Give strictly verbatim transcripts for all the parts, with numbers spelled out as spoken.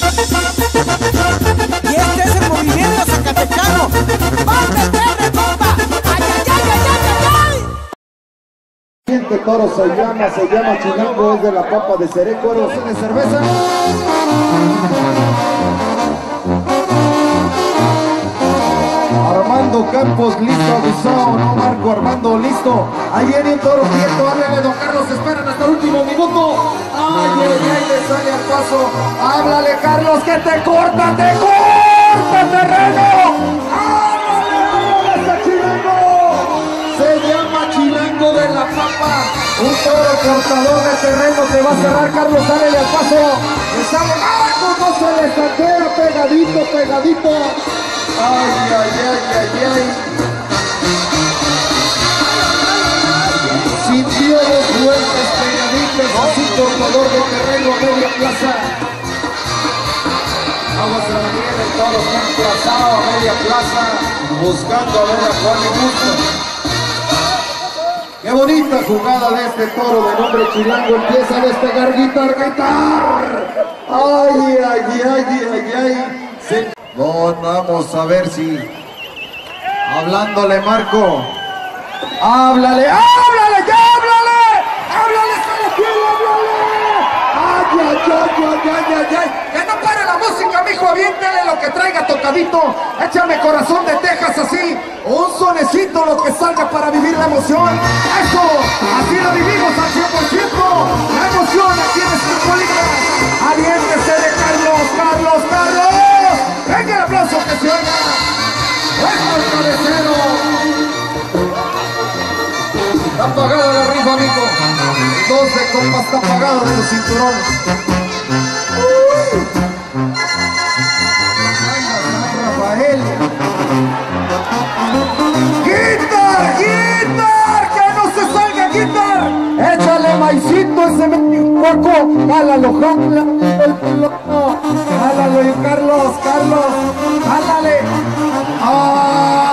Y este es el movimiento zacatecano. ¡Parte perre, compa! ¡Ay, ay, ay, ay, ay, ay! El siguiente toro se llama, se llama Chilango, es de la papa de Cerécuaro, de cerveza. Armando Campos, listo, abusado, no Marco Armando, listo. Ahí viene un toro quieto, háblale, don Carlos, esperan hasta el último minuto. Ay, ay, ay, le sale al paso. Háblale, Carlos, que te corta, te corta terreno. Háblale, háblale, a Chilango. Se llama Chilango de la papa. Un toro cortador de terreno te va a cerrar, Carlos, sale al paso. Le sale, ¡ay, cómo se le saquea! Pegadito, pegadito. Ay, ay, ay, ay, ay. Sintió dos vueltas pegaditas, así cortador de terreno a media plaza. Vamos a venir, el toro está emplazado a media plaza, buscando a ver a cuál le gusta. Qué bonita jugada de este toro de nombre Chilango, empieza a despegar, guitar, guitar. Ay, ay, ay, ay, ay. Se... Bueno, vamos a ver si... Hablándole, Marco. Háblale, háblale, ya háblale. Háblale, Salatiel, háblale. Ay, ay, ay, ay, ay, ay. Que no pare la música, mijo, aviéntale lo que traiga tocadito. Échame corazón de Texas así. Un sonecito, lo que salga para vivir la emoción. Eso, así la vivimos al cien por ciento. La emoción aquí en Estampolitas. Aviéntese de Carlos, Carlos, Carlos. Venga el aplauso que se oiga. ¡Eso el cabecero! Está apagada la rifa, amigo. Dos de compa está apagada de los cinturones. Uy. Rafael. ¡Guitar! ¡Guitar! ¡Que no se salga, Guitar! Échale maicito ese menticuaco. Jálalo, jálalo. Jálalo, Carlos, Carlos. Jálale. ¡Ah!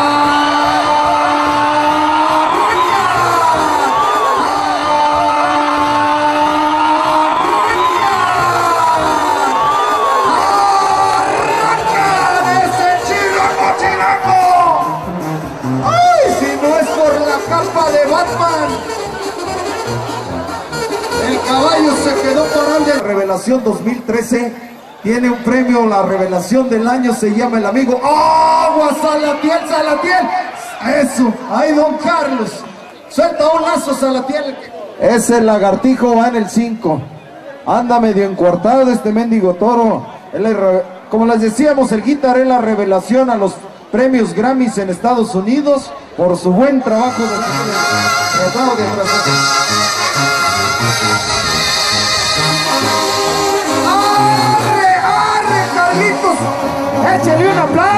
El caballo se quedó parado. Revelación dos mil trece tiene un premio, la revelación del año se llama el amigo ¡Agua! Salatiel, Salatiel. Eso, ahí don Carlos. Suelta un lazo, Salatiel. Ese lagartijo va en el cinco. Anda medio encuartado este mendigo toro. Él es, como les decíamos, el Guitar es la revelación a los premios Grammys en Estados Unidos por su buen trabajo de tratado de ¡Arre, arre, Carlitos! ¡Échale un aplauso!